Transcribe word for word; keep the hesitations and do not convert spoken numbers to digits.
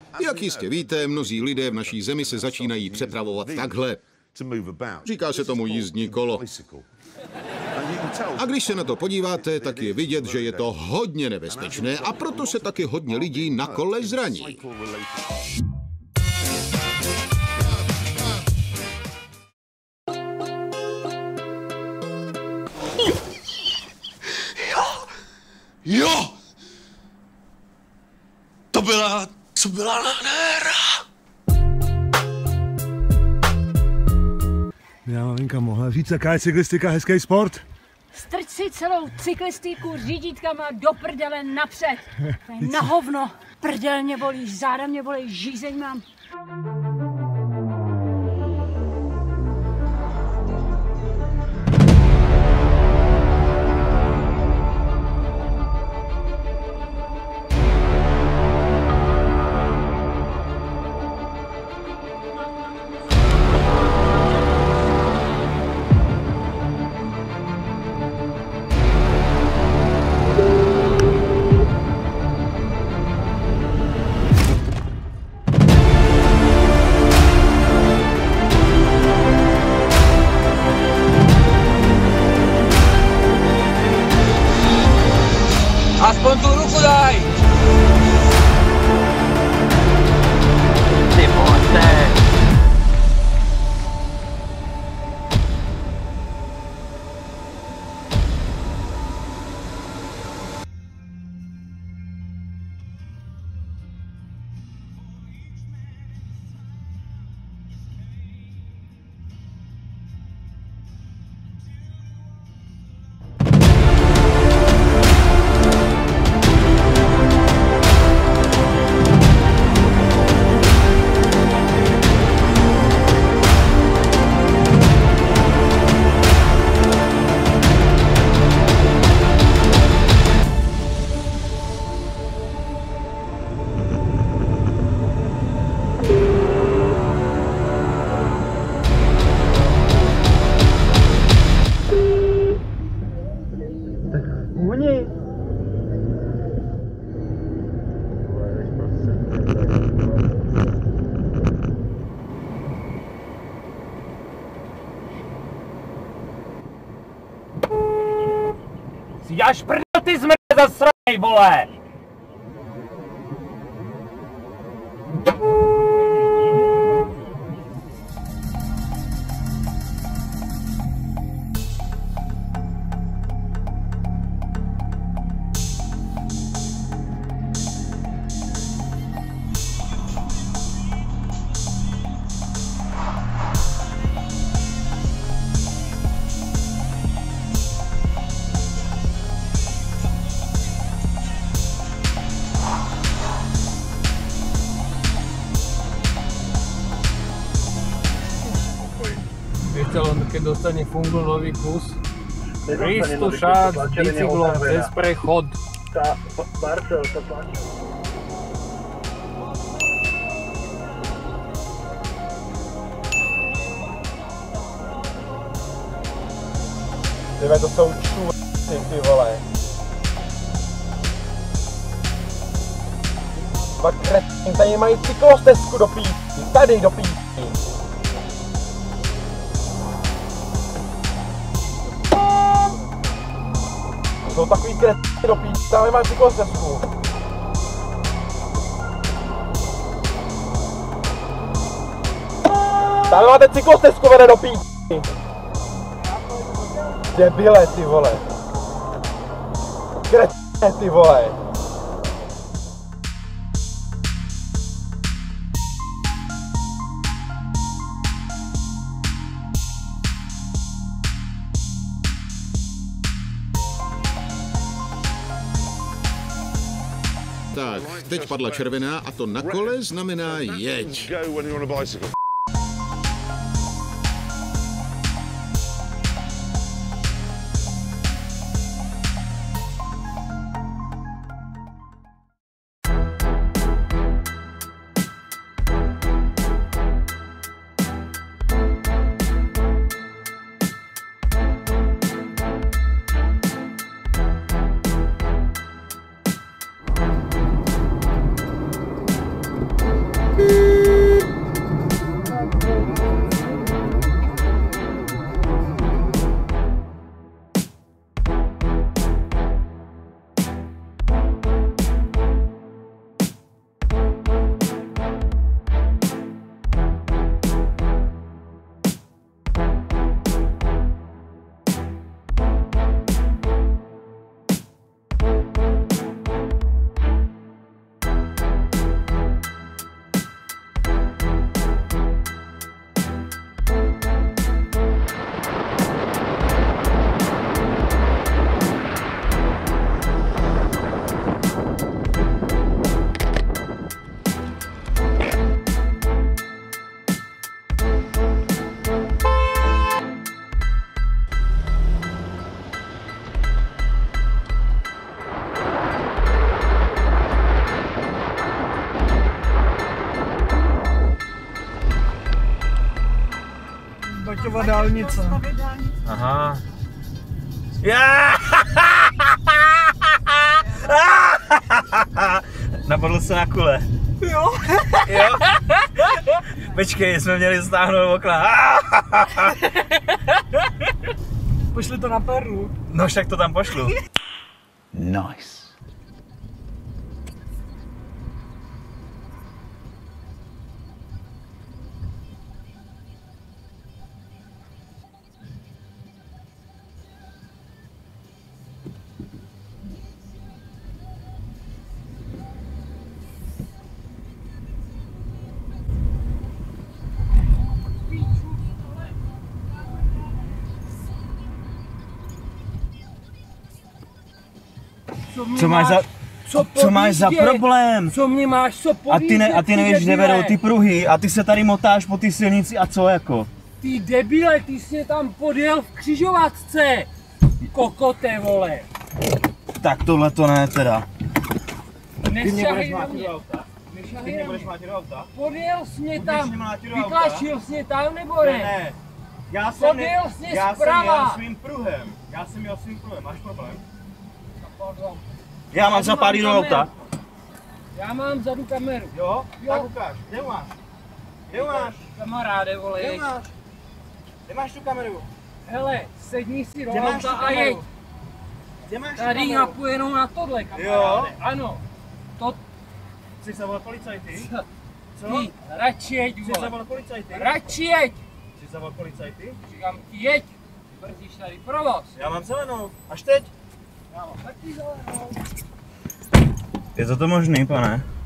Jak jistě víte, mnozí lidé v naší zemi se začínají přepravovat takhle. Říká se tomu jízdní kolo. A když se na to podíváte, tak je vidět, že je to hodně nebezpečné a proto se taky hodně lidí na kole zraní. Jo! To byla, co byla nádhera! Já maminka mohla říct, jaká je cyklistika hezký sport? Strč si celou cyklistiku řídítkama do prdele napřed. To je na hovno. Prdel mě bolí, záda mě bolí, žízeň mám. Aspoň tu ruku daj! Ty vole, Si děláš prdel, ty zmrde zasranej, vole! Keď dostane fungolový kus, tristo šát s bicyklom cez prechod. Tá, Barcel, tá páči. Tyve, to jsou čůvci, ty vole. Dva kretní, tady mají cyklostezku do písky, tady do písky. Jsou takový kretní do písky, tam nemají cyklostezku. Tam máte cyklostezku, vede do písky. Debile, ty vole. Kretné, ty vole. Tak, teď padla červená a to na kole znamená jeď. Haščova dálnice. Aha. Já! Napadl se na kule. Jo. Jo? Počkej, jsme měli stáhnout okna. Pošli to na perlu. No však to tam pošlu. Nice. Co máš za... Co, Co máš za problém? Co mě máš, co A ty, ne, a ty nevíš, kde vedou ty pruhy a ty se tady motáš po ty silnici a co jako? Ty debile, ty jsi mě tam podjel v křižovatce. Kokote, vole. Tak tohle to ne teda. Nešahej na mě. auta? Nešahej na mě. mlátit do auta? Podjel jsi mě Budeš tam. mě mlátit do auta? Vytlačil jsi mě tam, nebo ne? Ne. Já jsem, Podjel jsi mě já jsem zprava. jel svým pruhem. Já jsem jel svým pruhem. Máš problém? Já mám zapálit do auta. Já mám vzadu kameru. Jo? Jo. Tak ukáž. Kde máš? Kde máš? Kamaráde, vole, Kde jeď. máš? Kde máš tu kameru? Hele, sedni si do Kde máš auta tu a jeď. kameru? Kde máš tu Tady kameru? napojenou na tohle, kamaráde. Jo? Ano. To Chceš zavolat policajty? Co? ty, radši jeď, Chceš vole. zavolat policajty? Radši jeď. Chceš zavolat policajty? Říkám ti jeď. Brzdíš tady provoz. Já mám zelenou. Až teď? Já mám taky zelenou. Je to to možný, pane?